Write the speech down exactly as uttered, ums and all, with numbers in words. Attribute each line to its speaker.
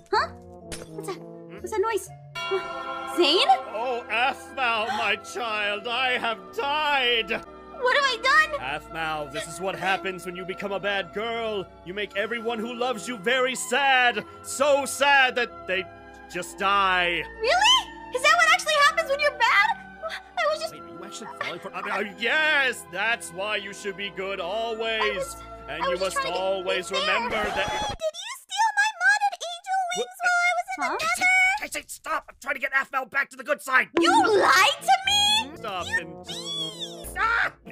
Speaker 1: Huh? What's that? What's that noise? Zane?
Speaker 2: Oh, Aphmau, my child, I have died!
Speaker 1: What have I done?
Speaker 2: Aphmau, this is what happens when you become a bad girl. You make everyone who loves you very sad. So sad that they just die.
Speaker 1: Really? Is that what actually happens when you're bad? I was just...
Speaker 2: Wait, are you actually falling for... I mean, uh, yes, that's why you should be good always.
Speaker 1: Was,
Speaker 2: and you must always remember that...
Speaker 3: Did you steal my modded angel wings while I was in
Speaker 1: Huh?
Speaker 3: the nether?
Speaker 2: Casey, stop! I'm trying to get Aphmau back to the good side.
Speaker 1: You lied to me?
Speaker 2: Stop and...
Speaker 3: Please.
Speaker 2: Ah!